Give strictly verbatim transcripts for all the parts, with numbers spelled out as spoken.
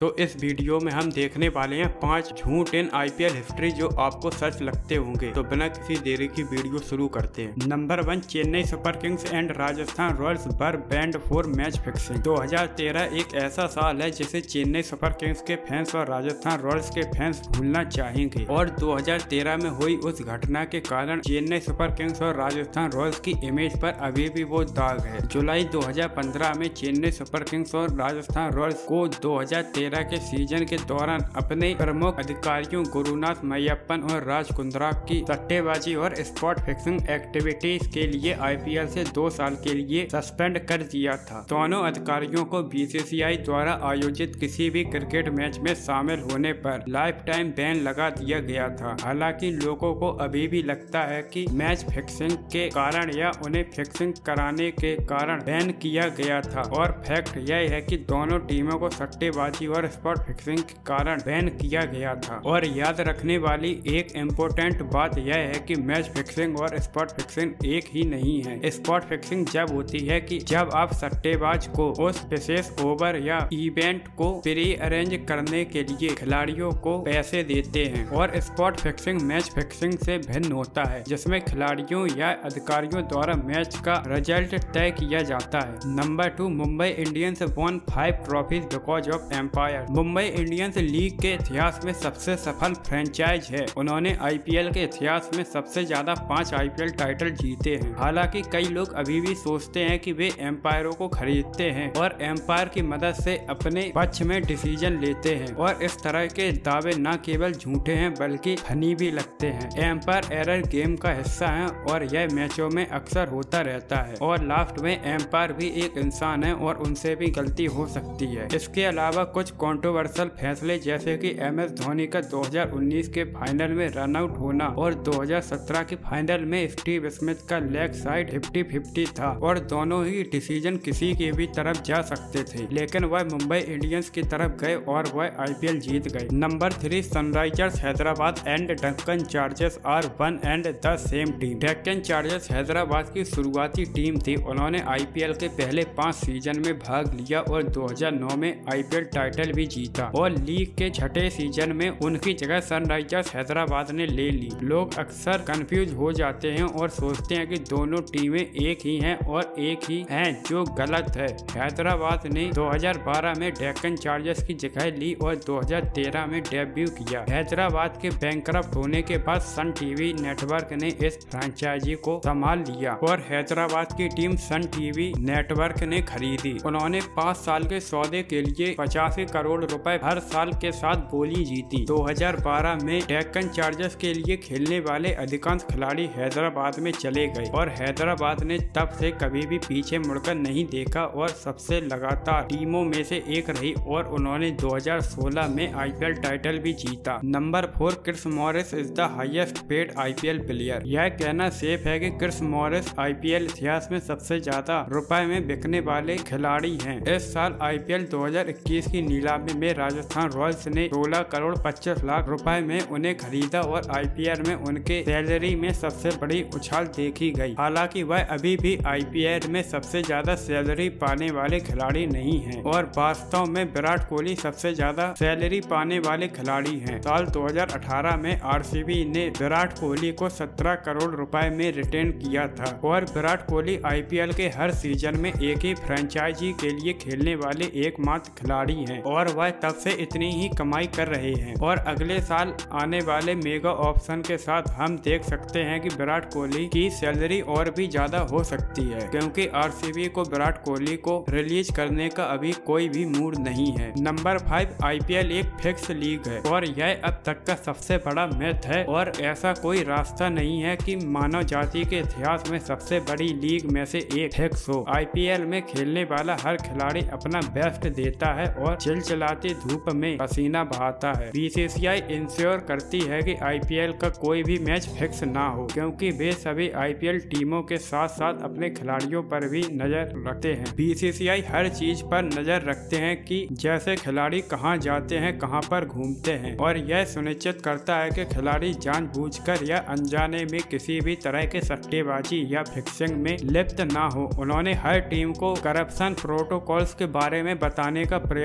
तो इस वीडियो में हम देखने वाले हैं पांच झूठ इन आईपीएल हिस्ट्री जो आपको सच लगते होंगे। तो बिना किसी देरी की वीडियो शुरू करते हैं। Number one, Chennai Super Kings and Rajasthan Royals were banned for match fixing. दो हज़ार तेरह एक ऐसा साल है जिसे चेन्नई सुपर किंग्स के फैंस और राजस्थान रॉयल्स के फैंस भूलना चाहेंगे। और दो हज़ार तेरह में हुई उस घटना के कारण चेन्नई सुपर किंग्स और राजस्थान रॉयल्स की इमेज पर अभी भी वो दाग है। जुलाई दो हज़ार पंद्रह में चेन्नई सुपर किंग्स और राजस्थान रॉयल्स को दो हज़ार तेरह के सीजन के दौरान अपने प्रमुख अधिकारियों गुरुनाथ मैयप्पन और राज कुंद्रा की सट्टेबाजी और स्पॉट फिक्सिंग एक्टिविटीज के लिए आईपीएल से दो साल के लिए सस्पेंड कर दिया था। दोनों अधिकारियों को बीसीसीआई द्वारा आयोजित किसी भी क्रिकेट मैच में शामिल होने पर लाइफ टाइम बैन लगा दिया गया था। हालांकि लोगों को अभी भी लगता है कि मैच फिक्सिंग के कारण या उन्हें फिक्सिंग कराने के कारण बैन किया गया था, और फैक्ट यह है कि दोनों टीमों को सट्टेबाजी और स्पॉट फिक्सिंग के कारण बैन किया गया था। और याद रखने वाली एक इम्पोर्टेंट बात यह है कि मैच फिक्सिंग और स्पॉट फिक्सिंग एक ही नहीं है। स्पॉट फिक्सिंग जब होती है कि जब आप सट्टेबाज को उस विशेष ओवर या इवेंट को प्री अरेंज करने के लिए खिलाड़ियों को पैसे देते हैं, और स्पॉट फिक्सिंग मैच फिक्सिंग से भिन्न होता है जिसमें खिलाड़ियों या अधिकारियों द्वारा मैच का रिजल्ट तय किया जाता है। Number two, Mumbai Indians one five trophies because of empire. Mumbai Indians league के इतिहास में सबसे सफल फ्रेंचाइज है। उन्होंने आईपीएल के इतिहास में सबसे ज्यादा पांच आईपीएल टाइटल जीते हैं। हालांकि कई लोग अभी भी सोचते हैं कि वे एम्पायरों को खरीदते हैं और एम्पायर की मदद से अपने पक्ष में डिसीजन लेते हैं, और इस तरह के दावे न केवल झूठे हैं बल्कि फनी भी लगते हैं। एम्पायर एरर गेम का हिस्सा है और यह मैचों में अक्सर होता रहता है, और लास्ट में एम्पायर भी एक इंसान है और उनसे भी गलती हो सकती है। इसके अलावा कुछ कंट्रोवर्शियल फैसले जैसे कि एम एस धोनी का दो हज़ार उन्नीस के फाइनल में रन आउट होना और दो हज़ार सत्रह के फाइनल में स्टीव स्मिथ का लेग साइड फिफ्टी फिफ्टी था, और दोनों ही डिसीजन किसी की भी तरफ जा सकते थे, लेकिन वह मुंबई इंडियंस की तरफ गए और वह आईपीएल जीत गए। Number three, Sunrisers Hyderabad and Deccan Chargers are one and the same team. Deccan Chargers Hyderabad की शुरुआती टीम थी। उन्होंने आईपीएल के पहले पाँच सीजन में भाग लिया और दो हज़ार नौ में आईपीएल टाइटल भी जीता, और लीग के छठे सीजन में उनकी जगह सनराइजर्स हैदराबाद ने ले ली। लोग अक्सर कंफ्यूज हो जाते हैं और सोचते हैं कि दोनों टीमें एक ही हैं और एक ही हैं, जो गलत है। हैदराबाद ने दो हज़ार बारह में डेक्कन चार्जर्स की जगह ली और दो हज़ार तेरह में डेब्यू किया। हैदराबाद के बैंकरप्ट होने के बाद सन टीवी नेटवर्क ने इस फ्रेंचाइजी को संभाल लिया और हैदराबाद की टीम सन टीवी नेटवर्क ने खरीदी। उन्होंने पाँच साल के सौदे के लिए पचासी करोड़ रुपए हर साल के साथ बोली जीती। दो हज़ार बारह में डेक्कन चार्जर्स के लिए खेलने वाले अधिकांश खिलाड़ी हैदराबाद में चले गए, और हैदराबाद ने तब से कभी भी पीछे मुड़कर नहीं देखा और सबसे लगातार टीमों में से एक रही, और उन्होंने दो हज़ार सोलह में आईपीएल टाइटल भी जीता। Number four, Chris Morris is the highest paid IPL player. यह कहना सेफ है कि क्रिस मॉरिस आईपीएल इतिहास में सबसे ज्यादा रुपए में बिकने वाले खिलाड़ी हैं। इस साल आईपीएल दो हज़ार इक्कीस की नीलामी में राजस्थान रॉयल्स ने सोलह करोड़ पच्चीस लाख रुपए में उन्हें खरीदा, और आईपीएल में उनके सैलरी में सबसे बड़ी उछाल देखी गई। हालांकि वह अभी भी आईपीएल में सबसे ज्यादा सैलरी पाने वाले खिलाड़ी नहीं हैं, और वास्तव में विराट कोहली सबसे ज्यादा सैलरी पाने वाले खिलाड़ी हैं। साल दो हज़ार अठारह में आरसीबी ने विराट कोहली को सत्रह करोड़ रुपए में रिटेन किया था, और विराट कोहली आईपीएल के हर सीजन में एक ही फ्रेंचाइजी के लिए खेलने वाले एकमात्र खिलाड़ी हैं, और वह तब से इतनी ही कमाई कर रहे हैं। और अगले साल आने वाले मेगा ऑप्शन के साथ हम देख सकते हैं कि विराट कोहली की सैलरी और भी ज्यादा हो सकती है, क्योंकि आरसीबी को विराट कोहली को रिलीज करने का अभी कोई भी मूड नहीं है। नंबर फाइव, आईपीएल एक फिक्स लीग है और यह अब तक का सबसे बड़ा मिथ है, और ऐसा कोई रास्ता नहीं है कि मानव जाति के इतिहास में सबसे बड़ी लीग में से एक फिक्स हो। आईपीएल में खेलने वाला हर खिलाड़ी अपना बेस्ट देता है और चिलचिलाती धूप में पसीना बहाता है। बीसीसीआई इंश्योर करती है कि आईपीएल का कोई भी मैच फिक्स ना हो, क्योंकि वे सभी आईपीएल टीमों के साथ साथ अपने खिलाड़ियों पर भी नजर रखते हैं। बीसीसीआई हर चीज पर नजर रखते हैं कि जैसे खिलाड़ी कहां जाते हैं, कहां पर घूमते हैं, और यह सुनिश्चित करता है कि खिलाड़ी जानबूझकर या अनजाने में किसी भी तरह के सट्टेबाजी या फिक्सिंग में लिप्त ना हो। उन्होंने हर टीम को करप्शन प्रोटोकॉल्स के बारे में बताने का प्रयास किया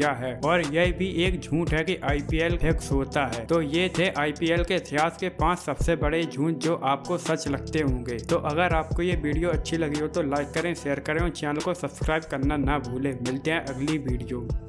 गया है। और यह भी एक झूठ है कि आईपीएल फिक्स होता है। तो ये थे आईपीएल के इतिहास के पांच सबसे बड़े झूठ जो आपको सच लगते होंगे। तो अगर आपको ये वीडियो अच्छी लगी हो तो लाइक करें, शेयर करें और चैनल को सब्सक्राइब करना ना भूलें। मिलते हैं अगली वीडियो।